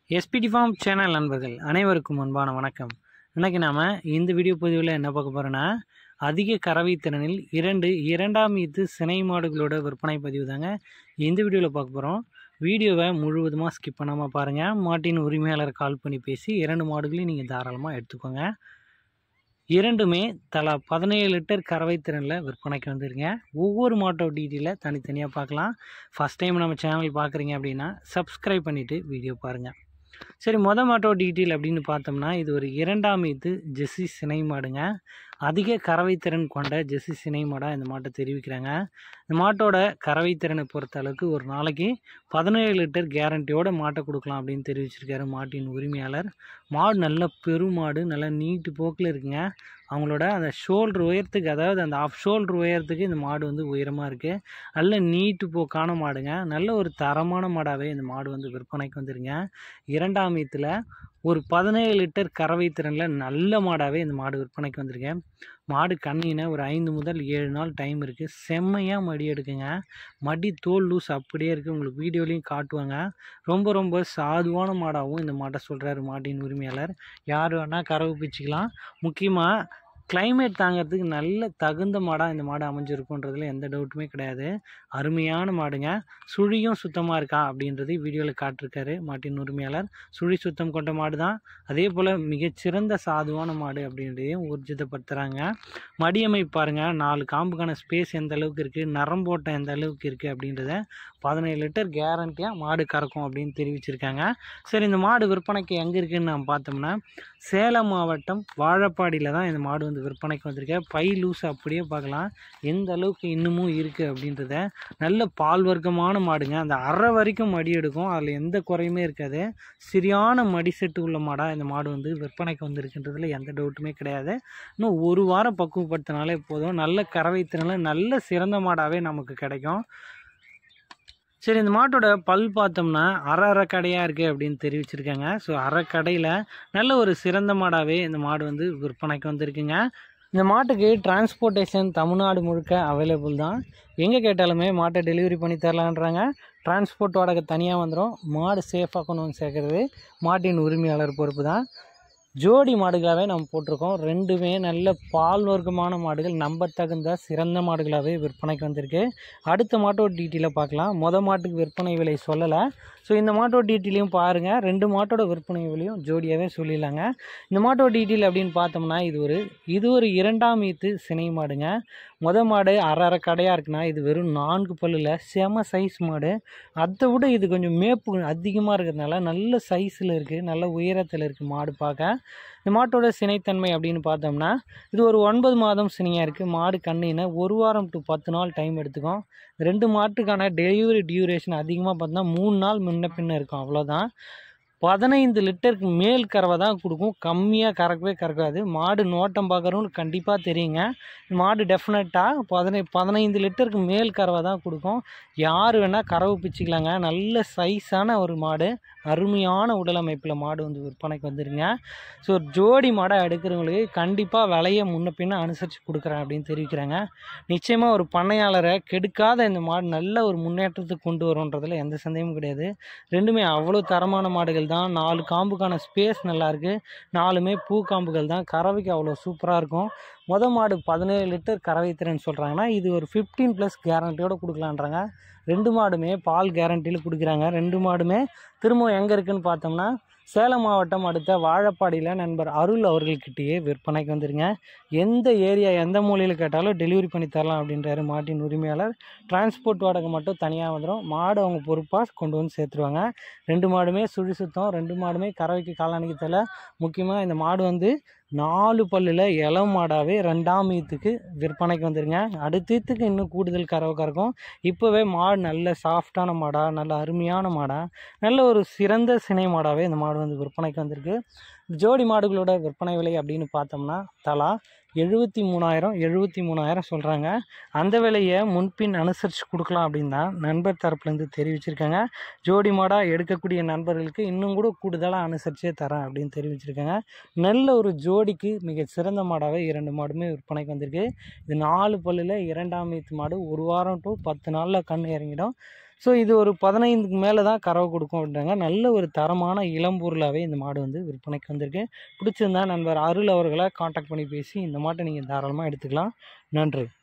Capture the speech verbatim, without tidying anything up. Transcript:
SPD form channel நண்பர்கள் அனைவருக்கும் அன்பான வணக்கம். இன்றைக்கி நாம் இந்த வீடியோ பதிவில் என்ன பார்க்க போகிறோன்னா, அதிக கறவை திறனில் இரண்டு இரண்டாம் ஈத்து சினை மாடுகளோட விற்பனை பதிவு தாங்க இந்த வீடியோவில் பார்க்க போகிறோம். வீடியோவை முழுவதுமாக ஸ்கிப் பண்ணாமல் பாருங்கள். மாட்டின் உரிமையாளர் கால் பண்ணி பேசி இரண்டு மாடுகளையும் நீங்கள் தாராளமாக எடுத்துக்கோங்க. இரண்டுமே தலா பதினேழு லிட்டர் கறவை திறனில் விற்பனைக்கு வந்துருங்க. ஒவ்வொரு மாட்டோட டீட்டெயிலை தனித்தனியாக பார்க்கலாம். ஃபஸ்ட் டைம் நம்ம சேனல் பார்க்குறீங்க அப்படின்னா சப்ஸ்கிரைப் பண்ணிவிட்டு வீடியோ பாருங்கள். சரி, மொதல் மாட்டோட டீட்டெயில் அப்படின்னு பார்த்தோம்னா, இது ஒரு இரண்டாம் ஈத்து ஜெர்சி சினை மாடுங்க. அதிக கறவை திறன் கொண்ட ஜெர்சி சினை மாடாக இந்த மாட்டை தெரிவிக்கிறாங்க. இந்த மாட்டோட கறவை திறனை பொறுத்த அளவுக்கு ஒரு நாளைக்கு பதினேழு லிட்டர் கேரண்டியோட மாட்டை கொடுக்கலாம் அப்படின்னு தெரிவிச்சிருக்காரு மாட்டின் உரிமையாளர். மாடு நல்ல பெருமாடு, நல்ல நீட்டு போக்கில் இருக்குங்க. அவங்களோட அந்த ஷோல்டர் உயரத்துக்கு, அதாவது அந்த ஆஃப் ஷோல்டர் உயரத்துக்கு இந்த மாடு வந்து உயரமாக இருக்குது. நல்ல நீட்டு போக்கான மாடுங்க. நல்ல ஒரு தரமான மாடாகவே இந்த மாடு வந்து விற்பனைக்கு வந்துருங்க. இரண்டாம் ஈத்தில் ஒரு பதினேழு லிட்டர் கறவை திறனில் நல்ல மாடாகவே இந்த மாடு விற்பனைக்கு வந்திருக்கேன். மாடு கண்ணின ஒரு ஐந்து முதல் ஏழு நாள் டைம் இருக்குது. செம்மையாக மடி எடுக்குங்க. மடி தோல் லூஸ் அப்படியே இருக்குது. உங்களுக்கு வீடியோலையும் காட்டுவாங்க. ரொம்ப ரொம்ப சாதுவான மாடாகவும் இந்த மாட்டை சொல்கிறாரு மாட்டின் உரிமையாளர். யார் வேணால் கறவை பிச்சுக்கலாம். முக்கியமாக கிளைமேட் தாங்கிறதுக்கு நல்ல தகுந்த மாடாக இந்த மாடு அமைஞ்சிருக்குன்றதுல எந்த டவுட்டுமே கிடையாது. அருமையான மாடுங்க. சுழியும் சுத்தமாக இருக்கா அப்படின்றது வீடியோவில் காட்டிருக்காரு மாட்டின் உரிமையாளர். சுழி சுத்தம் கொண்ட மாடு தான். அதே போல் மிகச்சிறந்த சாதுவான மாடு அப்படின்றதையும் ஊர்ஜிதப்படுத்துகிறாங்க. மடியமை பாருங்கள், நாலு காம்புக்கான ஸ்பேஸ் எந்த அளவுக்கு இருக்குது, நரம்போட்டம் எந்த அளவுக்கு இருக்குது அப்படின்றத பதினேழு லிட்டர் கேரண்டியாக மாடு கறக்கும் அப்படின்னு தெரிவிச்சிருக்காங்க. சரி, இந்த மாடு விற்பனைக்கு எங்கே இருக்குதுன்னு நம்ம பார்த்தோம்னா, சேலம் மாவட்டம் வாழப்பாடியில் தான் இந்த மாடு வந்து விற்பனைக்கு வந்திருக்கேன். பை லூஸ் அப்படியே பார்க்கலாம் எந்த அளவுக்கு இன்னமும் இருக்குது அப்படின்றத. நல்ல பால் வர்க்கமான மாடுங்க. அந்த அரை வரைக்கும் மடி எடுக்கும். அதில் எந்த குறையுமே இருக்காது. சரியான மடி செட்டு உள்ள மாடாக இந்த மாடு வந்து விற்பனைக்கு வந்திருக்குன்றதுல எந்த டவுட்டுமே கிடையாது. இன்னும் ஒரு வாரம் பக்குவப்படுத்தினாலே போதும். நல்ல கறவை திறனில் நல்ல சிறந்த மாடாகவே நமக்கு கிடைக்கும். சரி, இந்த மாட்டோட பல் பார்த்தோம்னா அரை அரை கடையாக இருக்குது அப்படின்னு தெரிவிச்சிருக்காங்க. ஸோ அரை கடையில் நல்ல ஒரு சிறந்த மாடாகவே இந்த மாடு வந்து விற்பனைக்கு வந்திருக்குங்க. இந்த மாட்டுக்கு டிரான்ஸ்போர்ட்டேஷன் தமிழ்நாடு முழுக்க அவைலபிள் தான். எங்கே கேட்டாலுமே மாட்டை டெலிவரி பண்ணி தரலான்றாங்க. டிரான்ஸ்போர்ட் வாடகை தனியாக வந்துடும். மாடு சேஃபாக கொண்டு வந்து சேர்க்குறது மாட்டின் உரிமையாளர் பொறுப்பு தான். ஜோடி மாடுகளாகவே நம்ம போட்டிருக்கோம். ரெண்டுமே நல்ல பால் வர்க்கமான மாடுகள், நம்ப தகுந்த சிறந்த மாடுகளாகவே விற்பனைக்கு வந்திருக்கு. அடுத்த மாட்டோட டீட்டெயிலை பார்க்கலாம். மொதல் மாட்டுக்கு விற்பனை விலை சொல்லலை. ஸோ இந்த மாட்டோட டீட்டெயிலையும் பாருங்கள். ரெண்டு மாட்டோட விற்பனை விலையும் ஜோடியாகவே சொல்லிடலாங்க. இந்த மாட்டோட டீட்டெயில் அப்படின்னு பார்த்தோம்னா, இது ஒரு இது ஒரு இரண்டாம் ஈத்து சினை மாடுங்க. மொதல் மாடு அரை அரை கடையாக இருக்குன்னா, இது வெறும் நான்கு பல்லில் செம சைஸ் மாடு. அதை விட இது கொஞ்சம் மேப்பு அதிகமாக இருக்கிறதுனால நல்ல சைஸில் இருக்குது, நல்ல உயரத்தில் இருக்குது மாடு பார்க்க. இந்த மாட்டோட சினைத்தன்மை அப்படின்னு பார்த்தோம்னா, இது ஒரு ஒன்பது மாதம் சினையாக இருக்குது. மாடு கண்ணின ஒரு வாரம் டு பத்து நாள் டைம் எடுத்துக்கும். ரெண்டு மாட்டுக்கான டெலிவரி டியூரேஷன் அதிகமாக பார்த்தோம்னா மூணு நாள் முன்ன பின்ன இருக்கும், அவ்வளோதான். பதினைந்து லிட்டருக்கு மேல் கறவை தான் கொடுக்கும். கம்மியாக கறக்கவே கறக்காது. மாடு நோட்டம் பார்க்குறவங்களுக்கு கண்டிப்பாக தெரியுங்க. மாடு டெஃபினட்டாக பதினை பதினைந்து லிட்டருக்கு மேல் கறவை தான் கொடுக்கும். யார் வேணால் கறவை பிச்சுக்கலாங்க. நல்ல சைஸான ஒரு மாடு, அருமையான உடல் அமைப்பில் மாடு வந்து விற்பனைக்கு வந்துருங்க. ஸோ ஜோடி மாடை எடுக்கிறவங்களுக்கு கண்டிப்பாக விலையை முன்ன பின்ன அனுசரித்து கொடுக்குறேன் அப்படின்னு தெரிவிக்கிறாங்க. நிச்சயமாக ஒரு பண்ணையாளரை கெடுக்காத இந்த மாடு நல்ல ஒரு முன்னேற்றத்துக்கு கொண்டு வரும்ன்றதில் எந்த சந்தேகமும் கிடையாது. ரெண்டுமே அவ்வளோ தரமான மாடுகள் தான். நாலு காம்புக்கான ஸ்பேஸ் நல்லாயிருக்கு. நாலுமே பூ காம்புகள் தான். கறவைக்கு அவ்வளோ சூப்பராக இருக்கும். மொதல் மாடு பதினேழு லிட்டர் கறவை திறன் சொல்கிறாங்கன்னா, இது ஒரு ஃபிஃப்டீன் ப்ளஸ் கேரண்டியோடு கொடுக்கலான்றாங்க. ரெண்டு மாடுமே பால் கேரண்டியில் கொடுக்குறாங்க. ரெண்டு மாடுமே திரும்ப எங்கே இருக்குதுன்னு பார்த்தோம்னா, சேலம் மாவட்டம் அடுத்த வாழப்பாடியில் நண்பர் அருள் அவர்கள்கிட்டயே விற்பனைக்கு வந்துருங்க. எந்த ஏரியா எந்த மூலையில் கேட்டாலும் டெலிவரி பண்ணி தரலாம் அப்படின்றாரு மாட்டின் உரிமையாளர். டிரான்ஸ்போர்ட் வாடகை மட்டும் தனியாக வந்துடும். மாடு அவங்க பொறுப்பாக கொண்டு வந்து சேர்த்துருவாங்க. ரெண்டு மாடுமே சுழி சுத்தம். ரெண்டு மாடுமே கறவைக்கு காலாணிக்கு தலை. முக்கியமாக இந்த மாடு வந்து நாலு பல்லில் இளம் மாடாகவே ரெண்டாம் ஈத்துக்கு விற்பனைக்கு வந்துருங்க. அடுத்த ஈத்துக்கு இன்னும் கூடுதல் கறவை கறக்கும். இப்போவே மாடு நல்ல சாஃப்டான மாடாக, நல்ல அருமையான மாடாக, நல்ல ஒரு சிறந்த சினை மாடாகவே இந்த மாடு வந்து விற்பனைக்கு வந்திருக்கு. ஜோடி மாடுகளோட விற்பனை விலை அப்படின்னு பார்த்தோம்னா தலா எழுபத்தி மூணாயிரம் எழுபத்தி மூணாயிரம் சொல்கிறாங்க. அந்த விலையை முன்பின் அனுசரித்து கொடுக்கலாம் அப்படின்னு தான் நண்பர் தரப்புலேருந்து தெரிவிச்சிருக்காங்க. ஜோடி மாடாக எடுக்கக்கூடிய நண்பர்களுக்கு இன்னும் கூட கூடுதலாக அனுசரித்தே தரேன் அப்படின்னு தெரிவிச்சிருக்காங்க. நல்ல ஒரு ஜோடிக்கு மிக சிறந்த மாடாகவே இரண்டு மாடுமே விற்பனைக்கு வந்திருக்கு. இது நாலு பல்லில் இரண்டாம் ஈத்து மாடு. ஒரு வாரம் டு பத்து நாளில் கண் இறங்கிடும். ஸோ இது ஒரு பதினைந்துக்கு மேலே தான் கறவை கொடுக்கும் அப்படின்றாங்க. நல்ல ஒரு தரமான இளம்பொருளாகவே இந்த மாடு வந்து விற்பனைக்கு வந்திருக்கு. பிடிச்சிருந்தா நண்பர் அருள் அவர்களை காண்டாக்ட் பண்ணி பேசி இந்த மாட்டை நீங்கள் தாராளமாக எடுத்துக்கலாம். நன்றி.